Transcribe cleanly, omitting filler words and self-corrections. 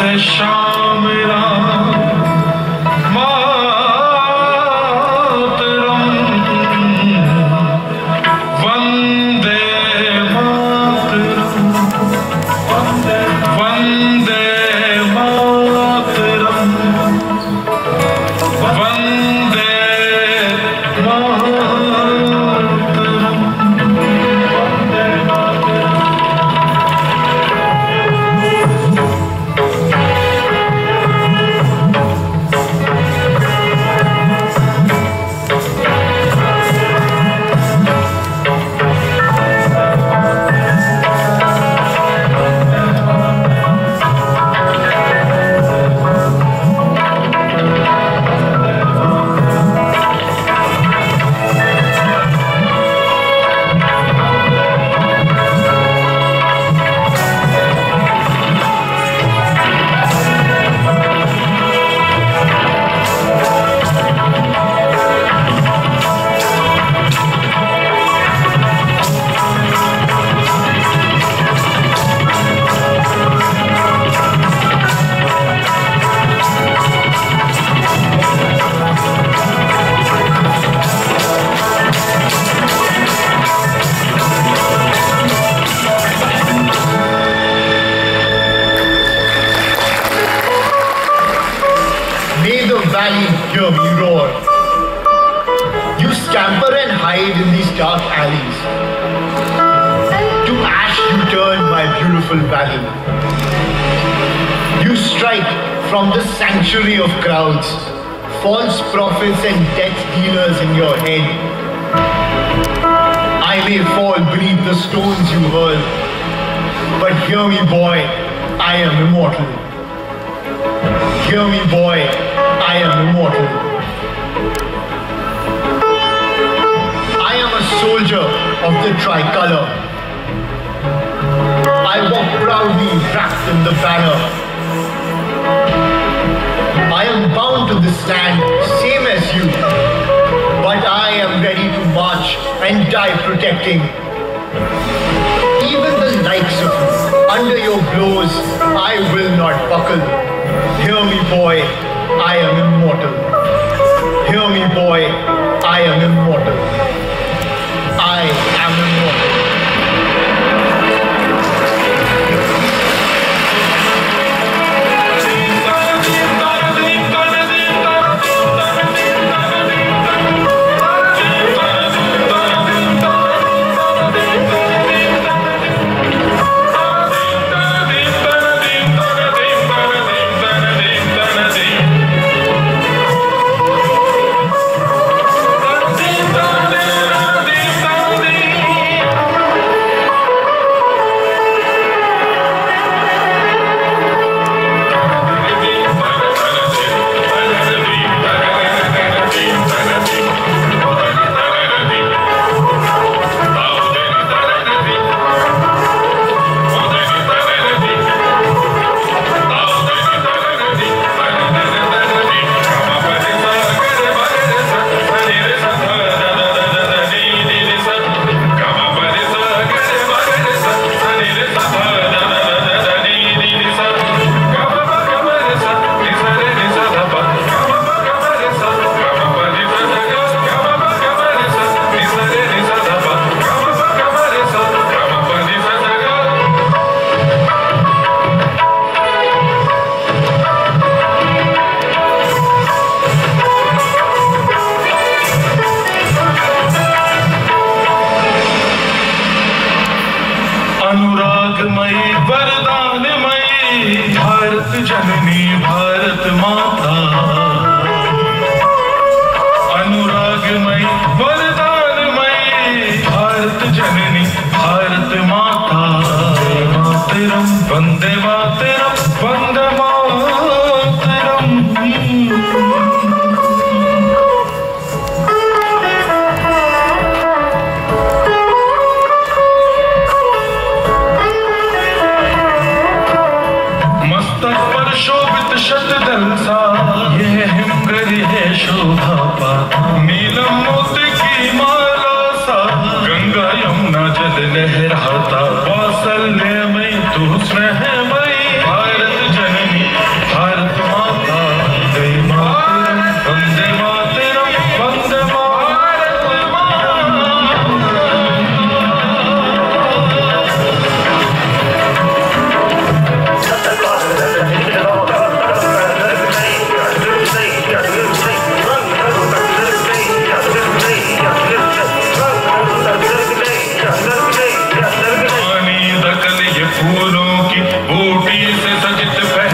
से शाम रात मातरम वंदे मातरम वंदे मातरम वंदे From the sanctuary of crowds, false prophets and death dealers in your head. I may fall beneath the stones you hurl, but hear me, boy, I am immortal. Hear me, boy, I am immortal. I am a soldier of the tricolor. I walk proudly wrapped in the banner. I am bound to the stand, same as you, but I am ready to march and die protecting. Even the likes of you, under your blows, I will not buckle. Hear me, boy, I am immortal. Hear me, boy, I am immortal. I am immortal. लहराता वात्सल्य में तू स्नेह मई भारत जननी फूलों की बूटी से सजित